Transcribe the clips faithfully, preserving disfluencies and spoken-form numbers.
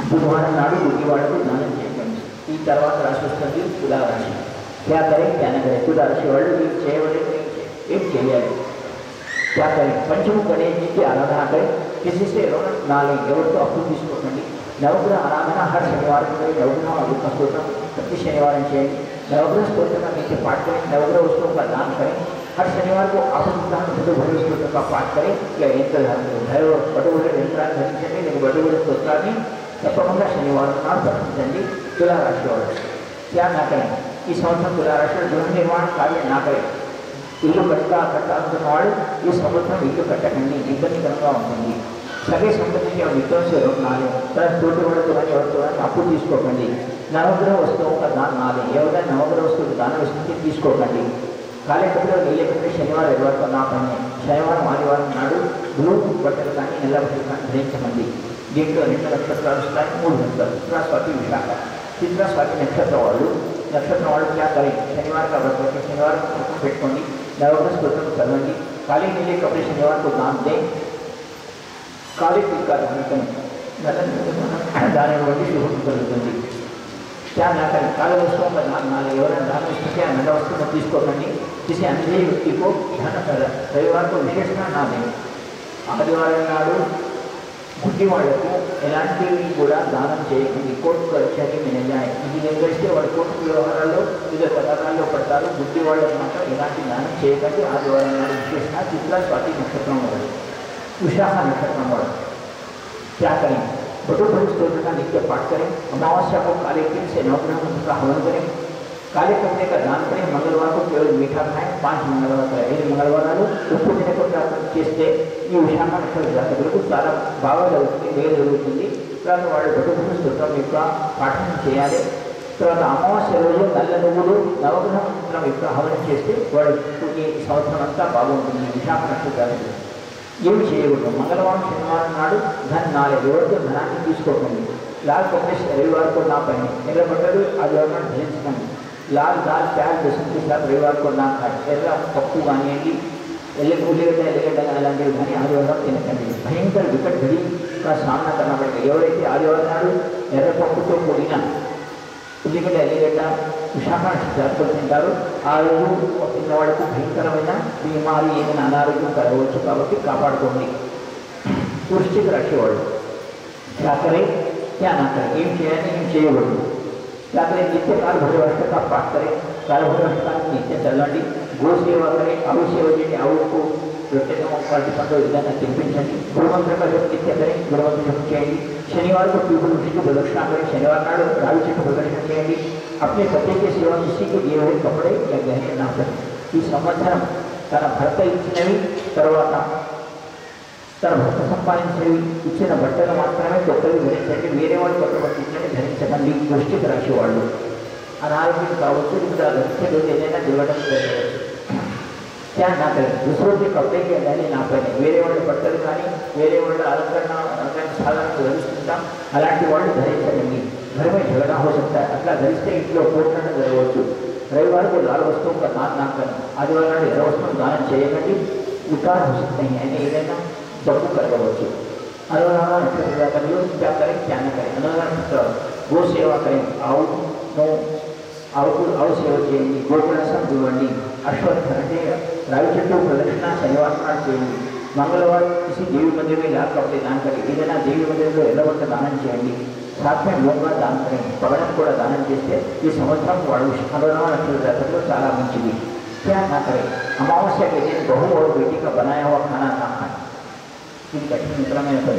बुधवार नाडु गुड्डीवाड़ू दान చేయండి। ఈ తర్వాత రాశి వస్తుంది తులా రాశి। क्या करें क्या न करें తులా రాశి వాళ్ళు ఏం చేయవలే ఏం చేయాలి क्या करें पंचमुख गणेश जी की आराधना करें किसी से ऋण ना लें ఎవరు तो అప్పు తీసుకోకండి नवग्रह आराधना हर शनिवार को करें नवग्रह अभिषेक स्तोत्र प्रति शनिवार చేయండి नवग्रह स्तोत्र का नीचे पाठ करें नवग्रह वस्तुओं का दान करें हर शनिवार को आपदा भैरव स्तोत्र का पाठ करें या यंत्र धारण करें भैरव बड़े यंत्राన్ని ధరించండి लेकिन बड़े स्तोत्राన్ని తప్పకుండా శనివారం నాడు పఠించండి తులా రాశి వారు क्या ना करें ఈ సంవత్సరం తులా రాశి గృహ నిర్మాణ కార్యం నా కరెं ఇల్లు కట్టా కట్టాలనుకున్న వాడు ఈ సంవత్సరం ఇల్లు కట్టకండి ఇబ్బందికరంగా ఉంటుంది సగే సంబంధించి మిత్రుల से ऋण ना लें प्लस तोటి వాడితో కానీ ఎవరితో కానీ అప్పు తీసుకోకండి నవగ్రహ వస్తువు का दान ना लें ఎవరైనా నవగ్రహ వస్తువుకి దానం ఇస్తే తీసుకోకండి కాలే కప్పులో నీళ్ళ కప్పులు శనివారం ఎడవారితో నా పని శనివారం ఆదివారం నాడు బ్లూ బట్టలు కానీ నల్ల బట్టలు కానీ ధరించకండి దీంట్లో రెండు నక్షత్రాలు వస్తాయి మూడు నక్షత్రాలు చిత్రా స్వాతి విశాఖ చిత్రా స్వాతి నక్షత్రం వాళ్ళు నక్షత్రం వాళ్ళు क्या करें शनिवार का व्रत रखें शनिवार को పెట్టుకోండి नवग्रह स्तोत्र चलवंडी काले नीले कपड़े शनिवार को दान दें काले तिल का दान करें दान इవ్వండి शुभ कలుగుతుంది क्या ना करें काले वस्तुओं का दान ना लें ఎవరైనా दान इస్తే నల్ల వస్తువును తీసుకోకండి किसी अंधे व्यक्ति को धन रविवार को विशेषण ना दें ఆదివారం నాడు గుడ్డి వాళ్లకు ఎలాంటివి కూడా దానం చేయకండి కోర్టు కక్షకి మినజాయి ఇది నిర్వహిస్తే వాడు కోర్టు వ్యవహారాల్లో వివిధ పథకాల్లో పడతారు గుడ్డి వాళ్ళకు మాత్రం ఎలాంటి దానం చేయకండి ఆదివారం నాడు విశేషణ చిత్ర స్వాతి నక్షత్రం వాడు విశాఖ నక్షత్రం వాడు क्या करें बटू बड़ी स्तोत्र का नित्य पाठ करें अमावस्या को काले तिल से नवग्रह का हवन करें काले कपड़े का दान करें मंगलवार को केवल मीठा खाएं पांच मंगलवार का ऐसे मंगलवार उप्पु తినకుండా చేస్తే ఈ విశాఖ నక్షత్ర జాతకులకు చాలా బాగా జరుగుతుంది మేలు జరుగుతుంది తర్వాత వాళ్ళు బటుబడి స్తోత్రం యొక్క పాఠనం చేయాలి తర్వాత అమావాస్య రోజు నల్ల నువ్వులు నవగ్రహ మంత్రం యొక్క హవనం చేస్తే వాళ్ళకి ఈ సంవత్సరం అంతా బాగుంటుంది విశాఖ నక్షత్ర జాతకులు ఏమి చేయకూడదు మంగళవారం శనివారం నాడు ధన్ నాలే ఎవరితో ధనాన్ని తీసుకోకండి లాల్ కపడే రవివాर को ना पहने ఎర్ర బట్టలు ఆదివారం నాడు ధరించకండి लाल दाल प्याज लहसुन के साथ रविवार को ना खाए एर्र पप्पू कानियंడి ఎల్లి ఉల్లిగడ్డ ఎల్లిగడ్డ అలాంటివి కానీ ఆదివారం తినకండి భయంకర వికట్ ఘడి का सामना करना पड़ेगा ఎవరైతే ఆదివారం నాడు ఎర్ర పప్పుతో కూడిన ఉల్లిగడ్డ ఎల్లిగడ్డ విశాఖ జాతకులు తింటారు ఆ రోజు తిన్నవాళ్ళకు భయంకరమైన బీమారి ఏమైనా అనారోగ్యం కలగవచ్చు కాబట్టి కాపాడుకోండి వృశ్చిక రాశి వాళ్ళు क्या करें क्या ना करें ఏం చేయాలి ఏం చేయకూడదు क्या करें नित्य काल भैरव का पाठ करें काल भैरव का नित्य चलंडी गो सेवा करें आउ सेवा చేయండి ఆవుకు రొట్టెను పాటి పండు ఇదన్నా తినిపించండి గురుమంత్ర का जप नित्य करें गुरुमंत्र जप చేయండి शनिवार को ट्यूब ऋषि को प्रदक्षिणा करें शनिवार नाడు रावि చెట్టు प्रदक्षिणा చేయండి अपने पति के सेवा किसी के दिए हुए कपड़े या गहने ना करें ఈ సంవత్సరం తన భర్త ఇచ్చినవి తర్వాత తన భర్త సంపాదించేవి ఇచ్చిన బట్టలు మాత్రమే కొత్తవి ధరించండి వేరే వాళ్ళు కొత్త బట్టలు ధరించకండి వృశ్చిక రాశి వాళ్ళు అనారోగ్యం కావచ్చు ఇంకా ధరించే రోజు ఏదైనా దివ్వడం జరగవచ్చు क्या ना करें दूसरों के कपड़े के गहने ना पहने వేరే వాళ్ళ బట్టలు కానీ వేరే వాళ్ళ అలంకరణ సాధారణంగా ధరిస్తుంటాం అలాంటి వాళ్ళు ధరించకండి घर में झगड़ा हो सकता है అట్లా ధరిస్తే ఇంట్లో పోట్లాట జరగవచ్చు रविवार को लाल वस्तुओं का दान ना करें ఆదివారం నాడు ఎర్ర వస్తువులు దానం చేయకండి विकार हो सकते हैं यानी ఏదైనా जब करवचु अनुराग नक्षत्र करियो क्या करें क्या न करें अनुराग नक्षत्र गो सेवा करें आउ नो आउ आउ सेवा చేయండి గోకులసం ఇవ్వండి అశ్వత్థ అంటే రావి చెట్టు ప్రదక్షిణ శనివారం నాడు చేయండి మంగళవారం किसी देवी मंदिर में लाख कपड़े दान करें ఏదైనా దేవి మందిరంలో ఎల్లవట్ట దానం చేయండి साथ में మూంగా దానం करें పగడం కూడా దానం చేస్తే ఈ సంవత్సరం వాడు అనురాग नक्षत्र జాతకులు చాలా మంచిది क्या ना करें अमावस्या के दिन बहू और बेटी का बनाया हुआ खाना ना खाएं ఇది కఠిన మిత్రమైన పని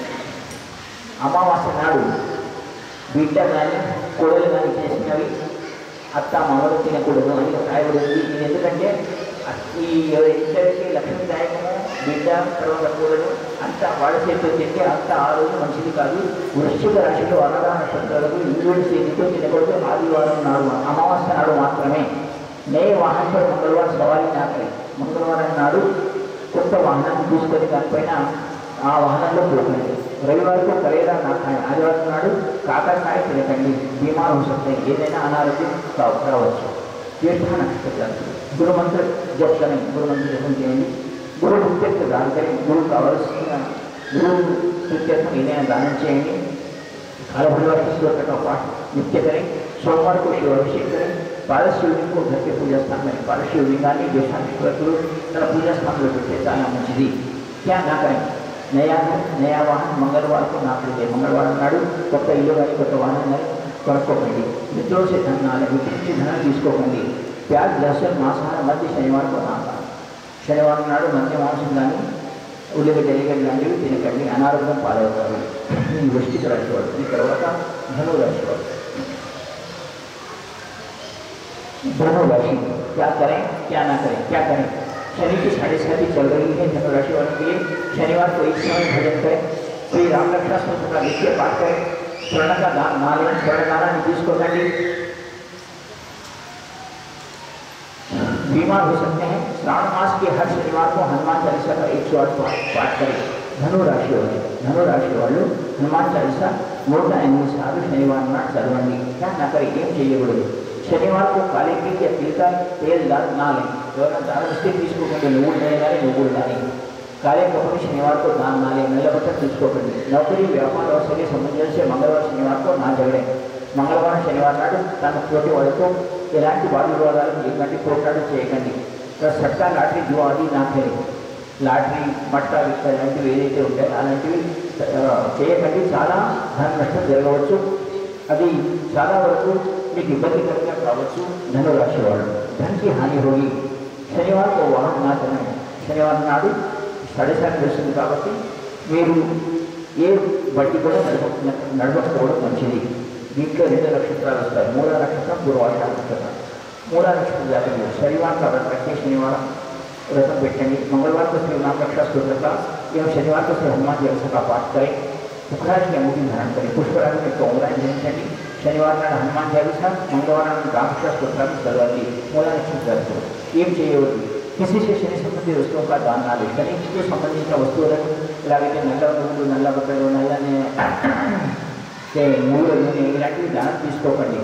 అమావాస్య నాడు బిడ్డ కానీ కోడలు కానీ చేసినవి అత్త మామలు తినకూడదు అని రాయబడింది ఇది ఎందుకంటే ఈ ఇద్దరికి లక్ష్మీదాయకము బిడ్డ తర్వాత కోడలు అంత వాళ్ళ చేతితో తింటే అంత ఆ రోజు మంచిది కాదు వృశ్చిక రాశిలో అనగా నక్షత్రాలకు ఇంద్రుడి చేతితో తినకూడదు ఆదివారం నాడు అమావాస్య నాడు మాత్రమే నయ వాహనం पर मंगलवार सवारी ना करें मंगलवाరం నాడు కొత్త వాహనాన్ని తీసుకొని దానిపైన ఆ వాహనంలో పోకండి रविवार को करेला ना खाएं आदिवार నాడు కాకరకాయ తినకండి बीमार हो सकते हैं ఏదైనా అనారోగ్యం రావచ్చు ज्येष्ठ नक्षत्र गुरु मंत्र जप करें गुरु मंत्र जप చేయండి गुरु प्रत्यक्ष दान करें गुरु కావాల్సిన गुरु प्रत्यक्ष ఏదైనా దానం చేయండి कालभैरव की स्तोत्र का पाठ नित्य करें। सोमवार को शिवाभिषेक करें। पारस शिवलिंग को घर के पूजा स्थान में पारस शिवलिंगानी देशांतर तथा पूजा स्थान में बैठे जाना मंచిది। क्या ना करें, नया घर नया वाहन मंगलवार को ना खरीदे। मंगलवार नाడు కొత్త ఇల్లు కానీ కొత్త వాహనం కొనుక్కోకండి। मित्रों से धन ना लें, मित्रों से धन తీసుకోకండి। प्याज लहसुन मांसाहार मध्य शनिवार को ना खाएं। शनिवार నాడు మధ్య మాంసం కానీ ఉల్లిగడ్డ ఎల్లిగడ్డ లాంటివి తినకండి, అనారోగ్యం పాలవుతారు। ఈ వృష్టిక రాశి వాడు। ఈ తర్వాత ధను రాశి వాడు। धनु राशि क्या करें क्या ना करें, क्या करें। शनि की साढ़े साथी चल रही है धनु राशि वालों के लिए। शनिवार को एक समय भजन करें, श्री राम रक्षा स्तोत्र का नित्य पाठ करें, स्वर्ण का दान ना लें, स्वर्ण दाना नीतीश को कर ली। बीमार हो सकते हैं, श्रावण मास के हर शनिवार को हनुमान चालीसा का एक सौ आठ पाठ करें। धनु राशि वाले धनु राशि वालों हनुमान चालीसा మూడు ఎనిమిది సార్లు శనివారం నాడు చదవండి। क्या ना करें, ఏం చేయకూడదు। शनिवार को काले तिल या तिल का तेल दान ना लें। ఎవరైనా దానం ఇస్తే తీసుకోకండి, నువ్వులు నూనె కానీ నువ్వులు కానీ। काले कपड़े शनिवार को दान ना लें, नల్ల बट्ట తీసుకోకండి। नौकरी व्यापार व्यवसाय के संबंध से मंगलवार शनिवार को ना झगड़ें। मंगलवार शनिवार నాడు తన తోటి వాళ్ళతో ఎలాంటి వాది వివాదాలు ఎలాంటి పోట్లాడు చేయకండి। సట్టా లాటరీ జువా అది నా खेलें। లాటరీ మట్టా విక్టర్ లాంటివి ఏదైతే ఉంటాయో అలాంటివి చేయకండి, చాలా ధన నష్టం జరగవచ్చు, అది చాలా వరకు మీకు ఇబ్బందికరంగా కావచ్చు। ధను రాశి వాడు धन की हानि होगी। शनिवार को वाहन ना चलाएं। शनिवार నాడు साढ़े सात వస్తుంది కాబట్టి మీరు ఏ బట్టి కూడా నడవ నడవకపోవడం మంచిది। దీంట్లో రెండు నక్షత్రాలు వస్తాయి, మూల నక్షత్రం గురువారం నక్షత్రం। మూల నక్షత్రం జాతకులు शनिवार का व्रत रखें, शनिवार व्रत పెట్టండి। मंगलवार को श्री राम रक्षा स्तोत्र का एवं शनिवार को श्री हनुमान चालीसा का पाठ करें। पुष्पराज की अंगूठी धारण करें, पुष्पराज में कंगरा ధరించండి। शनिवार నాడు హనుమాన్ చాలీసా, మంగళవారం నాడు రామకృష్ణ స్తోత్రాన్ని చదవండి। మూల నక్షత్రాలు ఏం చేయవద్దు, किसी से शनि संबंधी वस्तुओं का दान ना लें। शनि को संबंधित वस्तुओं इलागे नల్ల నువ్వులు నల్ల బట్టలు నల్లనే मूल इलांటి दान తీసుకోకండి।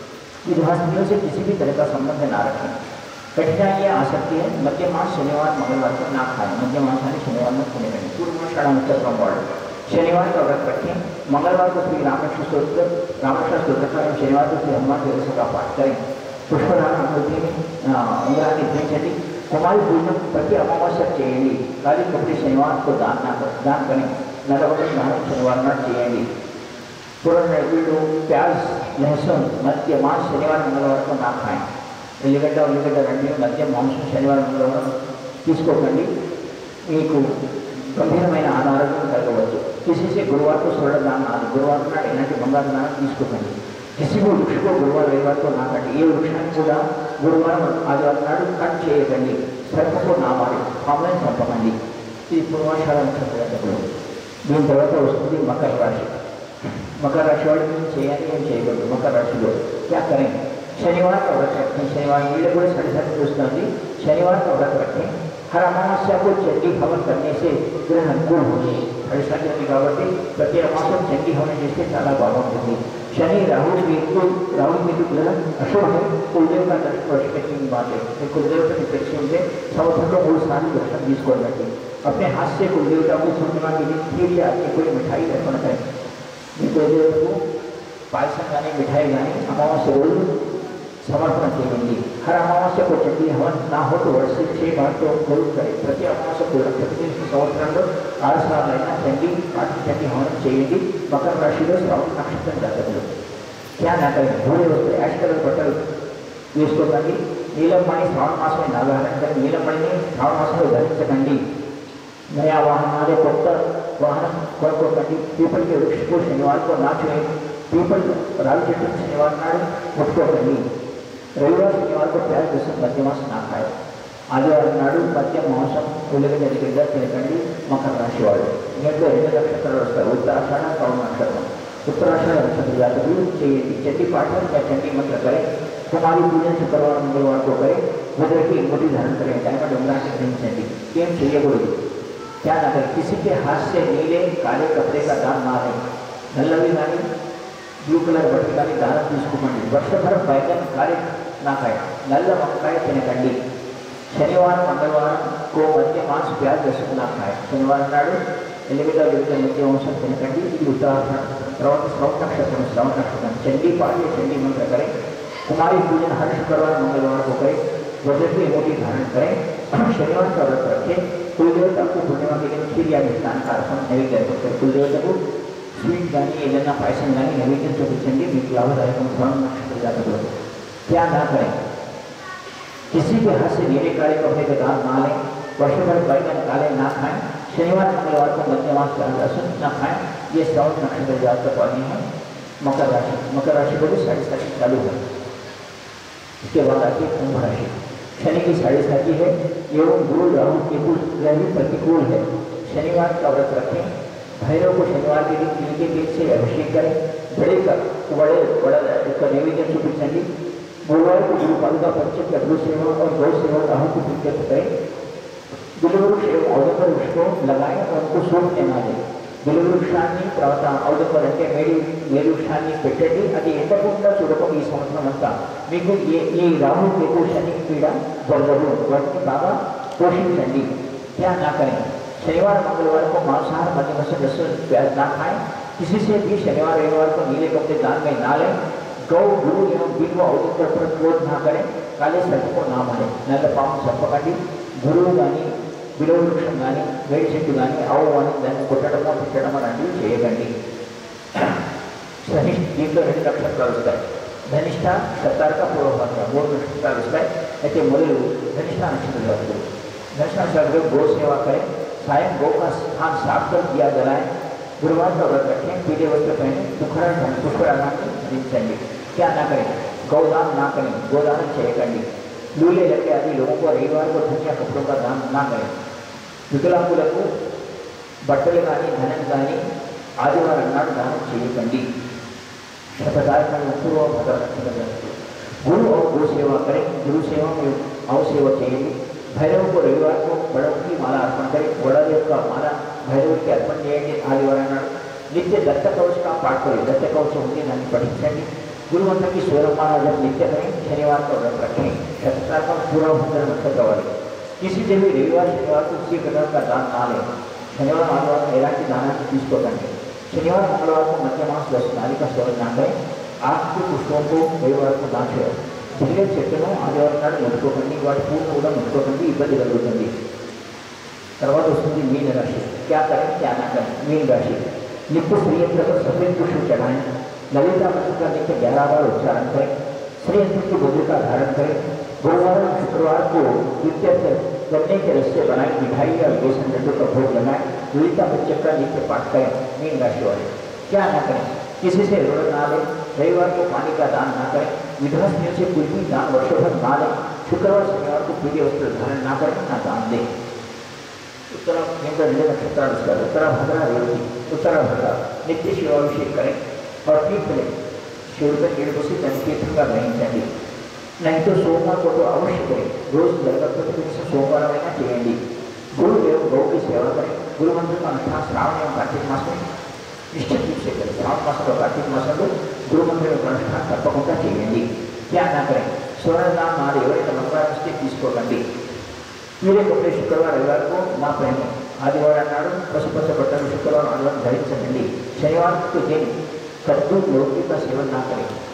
विधवा स्त्रियों से किसी भी तरह का संबंध ना रखें। कठिनाइयाँ आ सकती है, मध्य मास शनिवार मंगलवार को ना खाएं। मध्य मांसाहारी शनिवार में खाने करें। पूर्वाषाढ़ नक्षत्र वाले शनिवार का व्रत रखें। मंगलवार को श्री रामकृष्ण स्तोत्र रामकृष्ण स्तोत्र का, शनिवार को श्री हनुमान चालीसा का पाठ करें। पुष्पदान अंगूठी में ఉంగరాన్ని ధరించండి। कुमारी पूजन प्रति अमावस्या చేయండి। काली कपड़े शनिवार को दान ना दान करें। नलबट्ट दान शनिवार नाడు చేయండి। पूर्ण వీళ్ళు प्याज लहसुन मध्य मांस शनिवार मंगलवार को ना खाएं। ఉల్లిగడ్డ ఉల్లిగడ్డ రెండు మధ్య మాంసం శనివారం మంగళవారం తీసుకోకండి, మీకు గంభీరమైన అనారోగ్యం కలగవచ్చు। किसी से गुरुवार को स्वर्ण दान ना लें। गुरुवार నాడు ఎలాంటి బంగారు దానం తీసుకోకండి। किसी को वृक्ष को गुरुवार रविवार को ना काटे। ये वृक्षाన్ని కూడా గురువారం ఆదివారం నాడు కట్ చేయకండి। సర్ప को ना मारे, పాములను చంపకండి। ఈ పూర్వాషాఢ నక్షత్రం దీని తర్వాత వస్తుంది మకర రాశి। मकर राशि वाले చేయాలి ఏం చేయకూడదు। मकर राशि क्या करें, शनिवार का व्रत रखें। शनिवार नीले కూడా साढ़े सात వస్తుంది। शनिवार का व्रत रखें। हर अमावस्या को चंडी हवन करने से ग्रह अनुकूल होगी। साढ़े सात ఉంది కాబట్టి ప్రతి అమావాస్య చంडी हवन చేస్తే చాలా బాగుంటుంది। शनि राहुल మీకు राहुल మీకు గ్రహ అశుభ కులదేవ का दर्शन वर्षिक बात है। कुलदेवता की दर्शन ఉంటే సంవత్సరంలో మూడు సార్లు దర్శనం తీసుకోవాలి। अपने हाथ से कुलदेवता को पूर्णिमा के दिन खीर या कोई मिठाई अर्पण करें। कुलदेवता को पायसम కానీ मिठाई కానీ अमावस्या రోజు समर्पण చేయండి। हर अमावस्या को चंडी हवन ना हो तो वर्ष से छह बार तो जरूर करें। प्रति अमावस्या को ప్రతి సంవత్సరంలో ఆరు సార్లు అయినా చండీ పాటి చండీ హవనం చేయండి। మకర రాశిలో శ్రవణ నక్షత్రం జాతకులు क्या ना करें, भूरे वस्त्र యాష్ కలర్ బట్టలు వేసుకోకండి। నీలం మణి శ్రావణ మాసం में నాగారం करें। నీలం మణిని శ్రావణ మాసంలో ధరించకండి। नया वाहन वाले కొత్త वाहन కొనుక్కోకండి। पीपल के वृक्ष को शनिवार को ना छुएं। पीपल राल చెట్టు शनिवार నాడు ముట్టుకోకండి। रविवार शनिवार को प्याज लहसुन मध्य मांस ना खाए। ఆదివారం నాడు మధ్య మాంసం ఉల్లిగడ్డ ఎల్లిగడ్డ తినకండి। మకర రాశి వాడు దీంట్లో రెండు నక్షత్రాలు వస్తాయి, ఉత్తరాషాఢ శ్రవణ నక్షత్రం। उत्तराषाढ़ नक्षत्र जातकुలు చేయండి। चंडी पाठ या चंडी मंत्र करें। कुमारी पूजन शुक्रवार मंगलवार को करें। मुद्र की अंगूठी धारण करें। डायमंड उंगराన్ని ధరించండి। ఏం చేయకూడదు, क्या ना करें, किसी के हाथ से नीले काले कपड़े का दान ना लें। నల్లవి కానీ బ్లూ కలర్ బట్టలు కానీ దానం తీసుకోకండి। వర్షభరం बैगन काले ना खाएं। నల్ల వంకాయ తినకండి। शनिवार मंगलवार को मध्य मांस प्याज लहसुन ना खाएं। शनिवार నాడు ఎలిమిటా వివిధ నిత్యవంశం తినకండి ఇది ఉత్తరాఖంड తర్వాత శ్రవణ నక్షత్రం శ్రవణ नक्षत्र चंडी पाठ या चंडी मंत्र करें कुमारी पूजन हर शुक्रवार मंगलवार को करें वज्र की मोटी धारण करें शनिवार का व्रत रखें कुलदेवता को पूर्णिमा के दिन खीर या मिष्टान का अर्पण नैवेद्य करें कुलदेवता को स्वीट गानी एलना पायसन गानी नैवेद्य చూపించండి మీకు లాభదాయకం శ్రవణ नक्षत्र जातक क्या ना करें किसी के हाथ से नीले काले कपड़े के दांत ना लें वर्ष भर बैगन काले ना खाएं शनिवार मंगलवार को मध्यमास का लहसुन ना खाएं ये श्रवण नक्षत्र जातक वाली है मकर राशि मकर राशि को भी साढ़े साथी चालू है इसके बाद आती है कुंभ राशि शनि की साढ़े साथी है एवं गुरु राहु केतु ग्रह भी प्रतिकूल है शनिवार का व्रत रखें भैरव को शनिवार के दिन तिल के तेल से अभिषेक करें बड़े का बड़े बड़ा इसका नैवेद्य చూపించండి गुरुवार को गुरु पादुका पंचक का गुरु सेवा और गौ सेवा राहु को प्रीत्यर्थ करें बिलवृक्ष एवं औदकर वृक्ष को लगाएं और उनको सूखने ना दें బిలువృక్షాన్ని తర్వాత ఔదకర్ అంటే మేడి మేడి వృక్షాన్ని పెట్టండి అది ఎండకుండా చూడటం ఈ సంవత్సరం అంతా మీకు ఏ ఈ రాహు కేతు శని పీడ జరగదు వాటిని బాగా పోషించండి क्या ना करें शनिवार मंगलवार को मांसाहार मध्य मत्स्य लहसुन प्याज ना खाएं किसी से भी शनिवार रविवार को नीले कपड़े दान में ना लें गौ गुरु एवं बिल्व ఔదకర్ पर क्रोध ना करें काले सर्प को ना मारें नల్ల पाము చంపకండి గురువు కానీ बिलो वृक्षम गानी वेड़ చెట్టు गानी आव वानी दाన్ని కొట్టడమో తిట్టడమో లాంటివి చేయకండి సహిష్ట దీంట్లో రెండు నక్షత్రాలు వస్తాయి ధనిష్ట సత్తారక పూర్వభాద్ర మూడు నక్షత్రాలు వస్తాయి అయితే మొదలు ధనిష్ట నక్షత్రం వస్తుంది ధనిష్ట नक्षत्र गौ सेवा करें सायं गौ का स्थान साफ कर दिया जलाएं गुरुवार का व्रत रखें पीले वस्त्र पहने पुखरा पुष्कराना ధరించండి क्या ना करें गौदान ना करें गोदान చేయకండి लूले लगे आदि लोगों को रविवार को धनिया कपड़ों का दान ना करें विकलांगुలకు बट्टలు కానీ ధనం కానీ ఆదివారం నాడు దానం చేయకండి शतदायक पूर्व भद्र गुरु और गो सेवा करें गुरु सेवा में अव सेवा चाहिए भैरव को रविवार को बड़ों की माला अर्पण करें बड़देव का माला भैरव के अर्पण చేయండి ఆదివారం నాడు नित्य दत्त कवच का पाठ करें दत्त कवच होंगे दाన్ని पठिंचंడి गुरु मंत्र की सोलहवां जब नित्य करें शनिवार को व्रत रखें शतकार का पूरा भद्र नक्षत्र वाले किसी से भी रविवार शनिवार को किसी प्रकार का दान ना लें शनिवार मंगलवार में एलांटी दानाన్ని తీసుకోకండి शनिवार मंगलवार को मध्यमास लहसुन आदि का सेवन ना करें आग के पुष्पों को रविवार को दान చేయాలి జిల్ಲೆ చెట్టును ఆదివారం నాడు ముట్టుకోకండి వాటి పూలు కూడా ముట్టుకోకండి ఇబ్బంది కలుగుతుంది తర్వాత వస్తుంది మీన రాశి क्या करें क्या ना करें मीन राशि नित्य श्रीयंत्र पर सफेद पुष्प चढ़ाएं ललिता मंत्र का नित्य ग्यारह बार उच्चारण करें श्रीयंत्र की बोझ का धारण करें गुरुवार और शुक्रवार को नित्य गन्ने के रस से बनाए मिठाई या बेसन लड्डू का भोग लगाएं ललिता पंचक का नित्य पाठ करें मीन राशि वाले क्या ना करें किसी से ऋण ना लें रविवार को पानी का दान ना करें विधवा स्त्रियों से कोई भी दान वर्षों भर ना लें शुक्रवार शनिवार को पीले वस्त्र धारण ना करें ना दान दें उत्तरा केंद्र రెండు నక్షత్రాలు వస్తారు उत्तरा भद्रा रेवती उत्तरा भद्रा नित्य शिवाभिषेक करें और तीर्थ लें शिव का नीड़ बसी दान तीर्थ का ग्रहिंचंడి नहीं तो सोमवार को तो अवश्य करें रोज जगत सोमवार में చేయండి गुरु एवं गौ की सेवा करें गुरु मंत्र का अनुष्ठान श्रावण एवं कार्तिक मास में निश्चित रूप से करें श्रावण मास और कार्तिक मास में गुरु मंत्र का अनुष्ठान तప్పకుండా చేయండి क्या ना करें स्वर्ण दान ना ఎవరైతే మంగళవారం వస్తే తీసుకోకండి पीले कपड़े शुक्रवार रविवार को ना पहने आदिवार नाड़ पशुपच बट्टल शुक्रवार आदिवार धरिंचंడి शनिवार के दिन कद्दू लौकी का सेवन ना करें